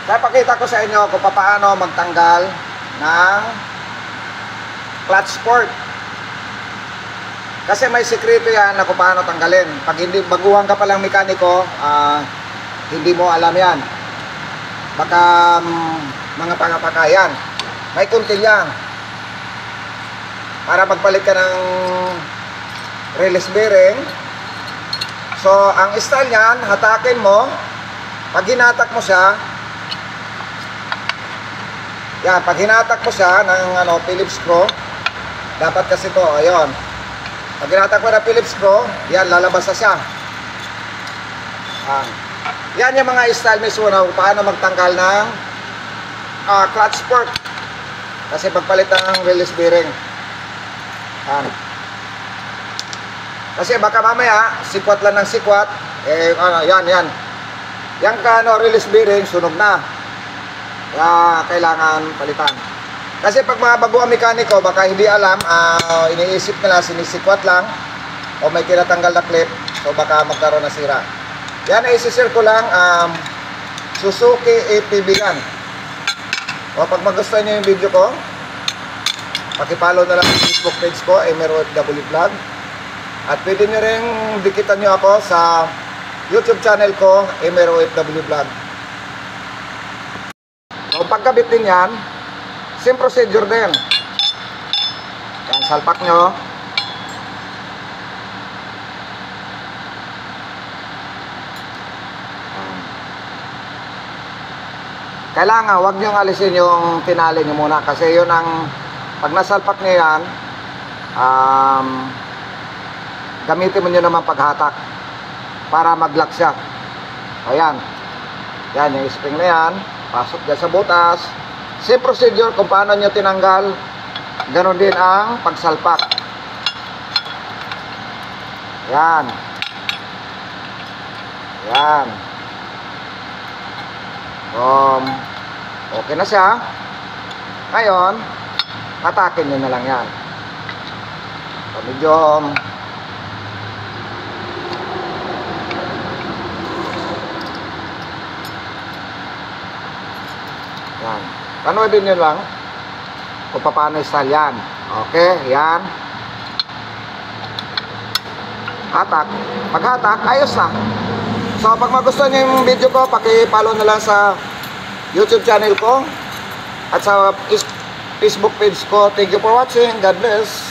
Napakita ko sa inyo kung paano magtanggal ng clutch port. Kasi may sikreto yan na kung paano tanggalin. Pag hindi, baguhan ka palang mekaniko, hindi mo alam yan. Baka mga pangapakayan. May kunti lang. Para magpalit ka ng release bearing. So, ang style yan, hatakin mo. Pag hinatak mo siya, yan, pag hinatak mo siya ng Phillips screw, dapat kasi to, ayun. Pag hinatak mo ng Phillips screw, yan, lalabas na siya. Yan yung mga style mismo na paano magtanggal ng clutch port. Kasi pagpalit ng release bearing. Kasi baka mamaya, sikwat lang ng sikwat, yan. Yang release bearing, sunog na. Kaya kailangan palitan. Kasi pag mga baguang mekaniko, baka hindi alam, iniisip nila, sinisikwat lang, o may tinatanggal na clip, so baka magkaroon na sira. Yan, isisir ko lang, Suzuki APB yan. O pag magustuhan nyo yung video ko, pakipollow na lang yung Facebook page ko, MROFW Vlog. At pwede nyo rin dikitan nyo ako sa YouTube channel ko, MROFW Vlog. So pagkabit din yan, same procedure din. Yan, salpak nyo. Kailangan, huwag nyo alisin yung tinali nyo muna. Kasi yun ang, pag nasalpak nyo yan, gamitin mo nyo naman paghatak para mag-lock siya. Ayan. Yan, yung spring na yan. Pasok dyan sa butas. Same procedure kung paano nyo tinanggal. Ganon din ang pagsalpak. Yan. Yan. Okay na siya. Ngayon, hatakin nyo na lang yan. So, medyo yan. Panoodin nyo lang kung paano style yan. Okay, yan. Hatak. Pag hatak, ayos na. So, pag magustuhan nyo yung video ko, pakipollow na lang sa YouTube channel ko at sa Facebook page ko. Thank you for watching. God bless.